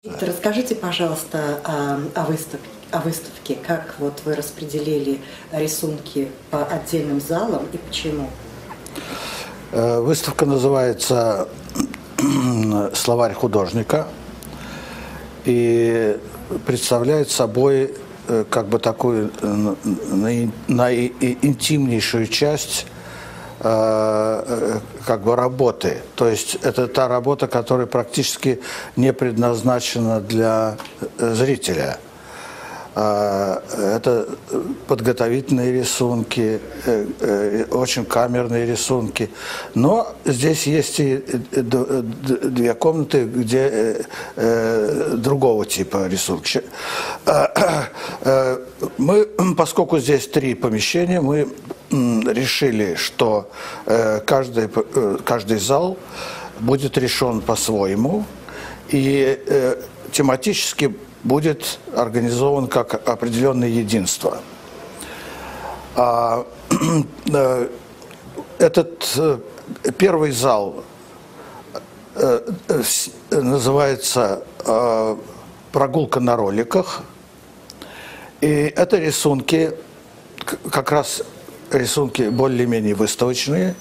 Виктор, расскажите, пожалуйста, о выставке. Как вот вы распределили рисунки по отдельным залам и почему? Выставка называется «Словарь художника» и представляет собой как бы такую интимнейшую часть как бы работы. То есть это та работа, которая практически не предназначена для зрителя. Это подготовительные рисунки, очень камерные рисунки. Но здесь есть и две комнаты, где другого типа рисунки. Поскольку здесь три помещения, мы решили, что каждый зал будет решен по-своему и тематически будет организован как определенное единство. Этот первый зал называется «Прогулка на роликах». И это рисунки, как раз рисунки более-менее выставочные.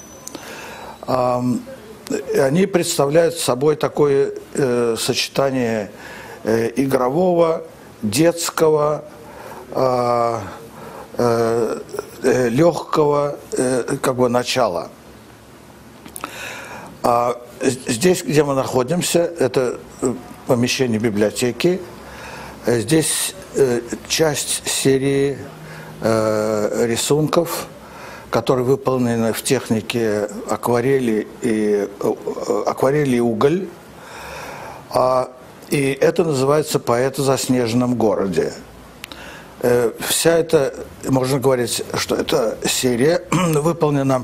Они представляют собой такое сочетание игрового, детского, легкого как бы начала. Здесь, где мы находимся, это помещение библиотеки. Здесь часть серии рисунков, которые выполнены в технике акварели и уголь. И это называется «Поэт в заснеженном городе». Вся эта, можно говорить, что эта серия выполнена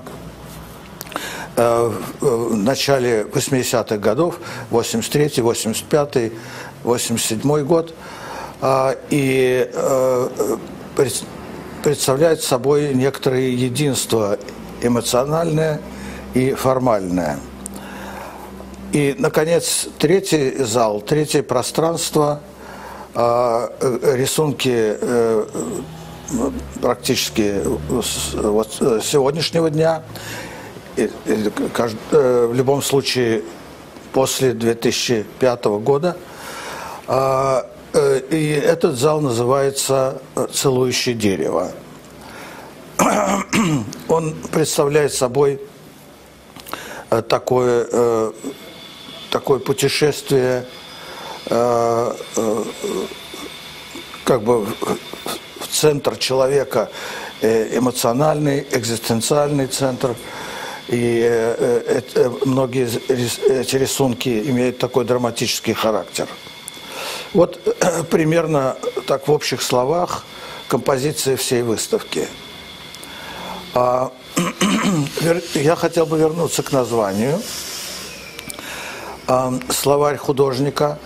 в начале 80-х годов, 83-й, 85-й, 87-й год, и представляет собой некоторое единство эмоциональное и формальное. И, наконец, третий зал, третье пространство, рисунки практически вот сегодняшнего дня, в любом случае после 2005 года. И этот зал называется «Целующее дерево». Он представляет собой такое путешествие как бы в центр человека, эмоциональный, экзистенциальный центр. И многие эти рисунки имеют такой драматический характер. Вот примерно так в общих словах композиция всей выставки. Я хотел бы вернуться к названию. Словарь художника.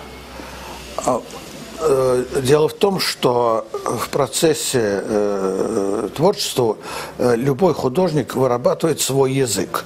Дело в том, что в процессе творчества любой художник вырабатывает свой язык.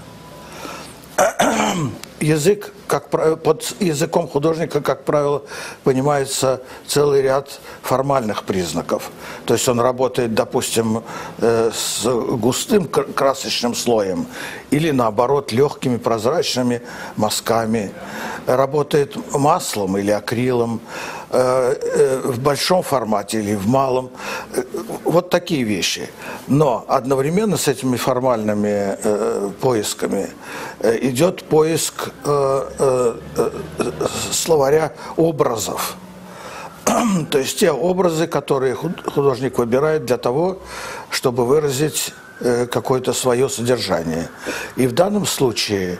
Язык, под языком художника, как правило, понимается целый ряд формальных признаков. То есть он работает, допустим, с густым красочным слоем или, наоборот, легкими прозрачными мазками. Работает маслом или акрилом, в большом формате или в малом. Вот такие вещи. Но одновременно с этими формальными поисками идет поиск словаря образов. То есть те образы, которые художник выбирает для того, чтобы выразить какое-то свое содержание. И в данном случае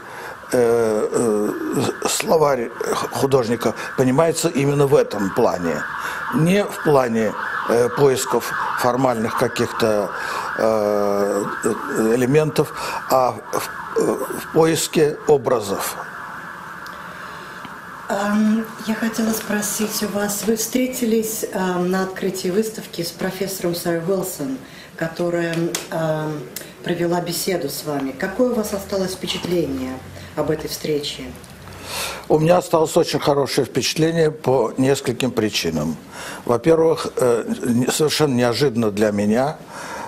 словарь художника понимается именно в этом плане. Не в плане поисков формальных каких-то элементов, а в поиске образов. Я хотела спросить у вас, вы встретились на открытии выставки с профессором Сарой Уилсон, которая провела беседу с вами. Какое у вас осталось впечатление об этой встрече? У меня осталось очень хорошее впечатление по нескольким причинам. Во-первых, совершенно неожиданно для меня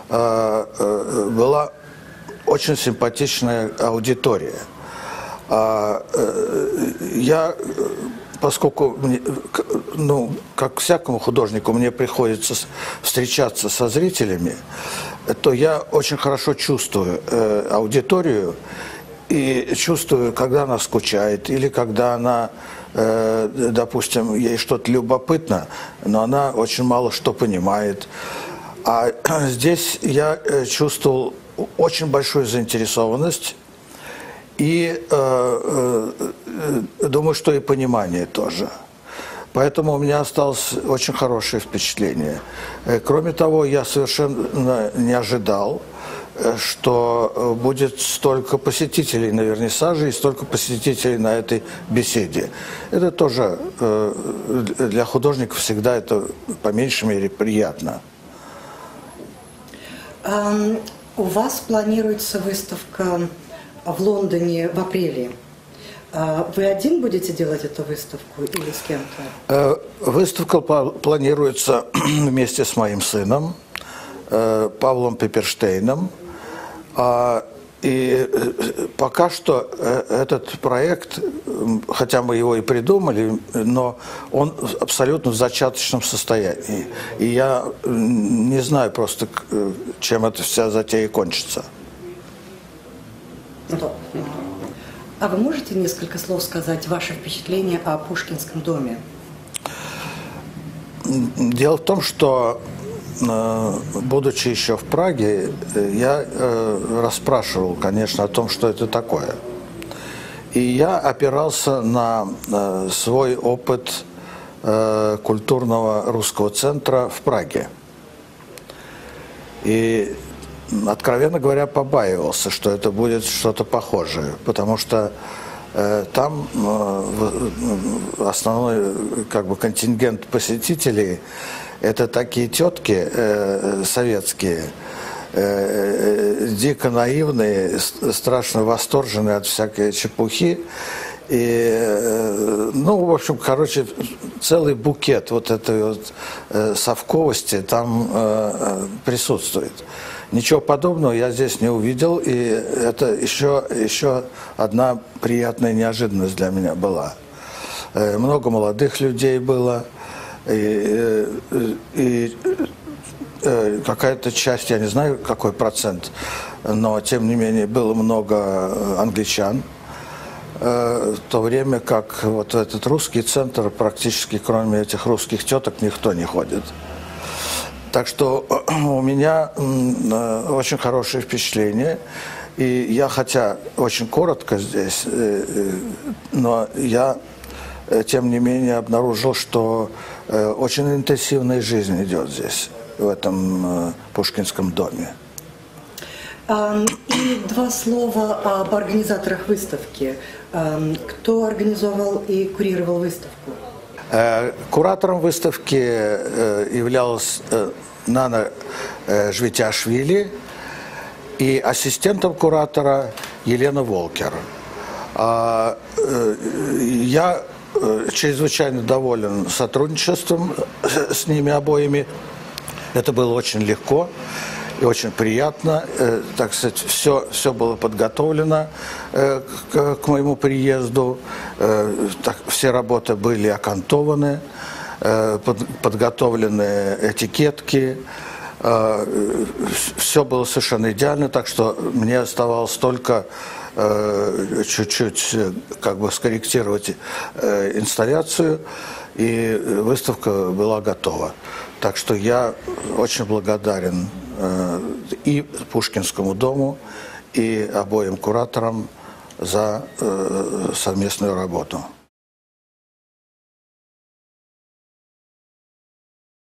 была очень симпатичная аудитория. Я, поскольку, как всякому художнику, мне приходится встречаться со зрителями, то я очень хорошо чувствую аудиторию и чувствую, когда она скучает или когда она, допустим, ей что-то любопытно, но она очень мало что понимает. А здесь я чувствовал очень большую заинтересованность и думаю, что и понимание тоже. Поэтому у меня осталось очень хорошее впечатление. Кроме того, я совершенно не ожидал, что будет столько посетителей на вернисаже и столько посетителей на этой беседе. Это тоже для художников всегда это по меньшей мере приятно. У вас планируется выставка в Лондоне в апреле. Вы один будете делать эту выставку или с кем-то? Выставка планируется вместе с моим сыном Павлом Пепперштейном. И пока что этот проект, хотя мы его и придумали, но он абсолютно в зачаточном состоянии. И я не знаю просто, чем эта вся затея кончится. А вы можете несколько слов сказать, ваше впечатление о Пушкинском доме? Дело в том, что, будучи еще в Праге, я расспрашивал, конечно, о том, что это такое. И я опирался на свой опыт культурного русского центра в Праге. И, откровенно говоря, побаивался, что это будет что-то похожее, потому что там основной контингент посетителей – это такие тетки советские, дико наивные, страшно восторженные от всякой чепухи. И, в общем, целый букет вот этой вот совковости там присутствует. Ничего подобного я здесь не увидел, и это еще одна приятная неожиданность для меня была. Много молодых людей было, и какая-то часть, я не знаю, какой процент, но тем не менее было много англичан, в то время как вот в этот русский центр практически кроме этих русских теток никто не ходит. Так что у меня очень хорошее впечатление, и я, хотя очень коротко здесь, но я, тем не менее, обнаружил, что очень интенсивная жизнь идет здесь, в этом Пушкинском доме. И два слова об организаторах выставки. Кто организовал и курировал выставку? Куратором выставки являлась Нана Жвитяшвили и ассистентом куратора Елена Волкер. Я чрезвычайно доволен сотрудничеством с ними обоими. Это было очень легко и очень приятно. Так сказать, все было подготовлено к моему приезду. Все работы были окантованы, подготовлены этикетки. Все было совершенно идеально, так что мне оставалось только чуть-чуть скорректировать инсталляцию, и выставка была готова. Так что я очень благодарен и Пушкинскому дому, и обоим кураторам за совместную работу.